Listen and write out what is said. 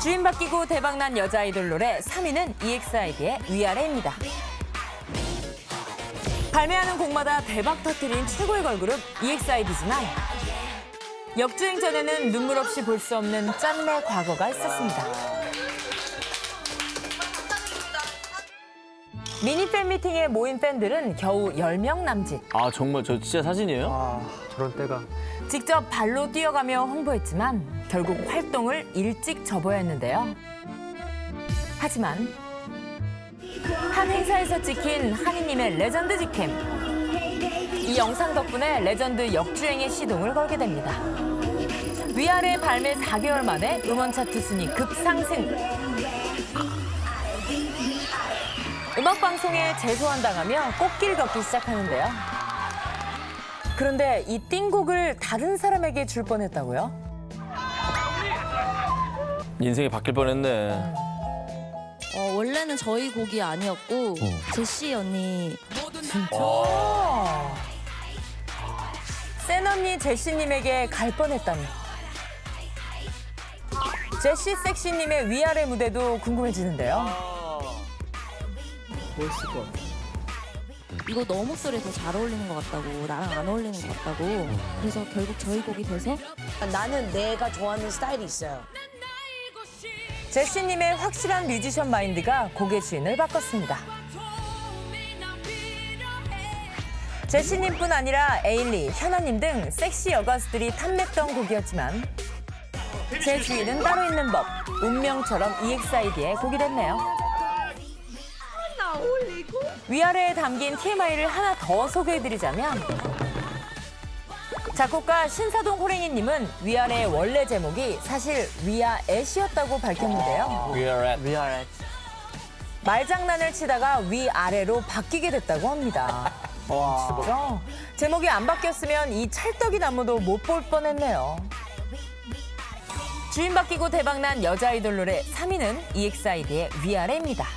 주인 바뀌고 대박난 여자 아이돌 노래 3위는 EXID의 위아래입니다. 발매하는 곡마다 대박 터뜨린 최고의 걸그룹 EXID지만 역주행 전에는 눈물 없이 볼 수 없는 짠내 과거가 있었습니다. 미니 팬미팅에 모인 팬들은 겨우 10명 남짓. 아 정말 저 진짜 사진이에요? 아, 저런 때가. 직접 발로 뛰어가며 홍보했지만 결국 활동을 일찍 접어야 했는데요. 하지만 한 행사에서 찍힌 한이님의 레전드 직캠. 이 영상 덕분에 레전드 역주행의 시동을 걸게 됩니다. 위아래 발매 4개월 만에 음원 차트 순위 급상승. 음악 방송에 재소환당하며 꽃길 걷기 시작하는데요. 그런데 이 띵곡을 다른 사람에게 줄 뻔했다고요? 인생이 바뀔 뻔했네. 원래는 저희 곡이 아니었고 제시 언니. 진짜? 센 언니 제시님에게 갈 뻔했다니. 제시 섹시님의 위아래 무대도 궁금해지는데요. 멋있을 것 같아. 이거 너 목소리에 더 잘 어울리는 것 같다고, 나랑 안 어울리는 것 같다고. 그래서 결국 저희 곡이 돼서 나는 내가 좋아하는 스타일이 있어요. 제시님의 확실한 뮤지션 마인드가 곡의 주인을 바꿨습니다. 제시님뿐 아니라 에일리, 현아님 등 섹시 여가수들이 탐냈던 곡이었지만 제 주인은 따로 있는 법, 운명처럼 EXID의 곡이 됐네요. 위아래에 담긴 TMI를 하나 더 소개해드리자면 작곡가 신사동 호랭이님은 위아래의 원래 제목이 사실 위아эт이었다고 밝혔는데요. 위아래. 말장난을 치다가 위아래로 바뀌게 됐다고 합니다. 진짜? 제목이 안 바뀌었으면 이 찰떡인 안무도 못 볼 뻔했네요. 주인 바뀌고 대박난 여자 아이돌 노래 3위는 EXID의 위아래입니다.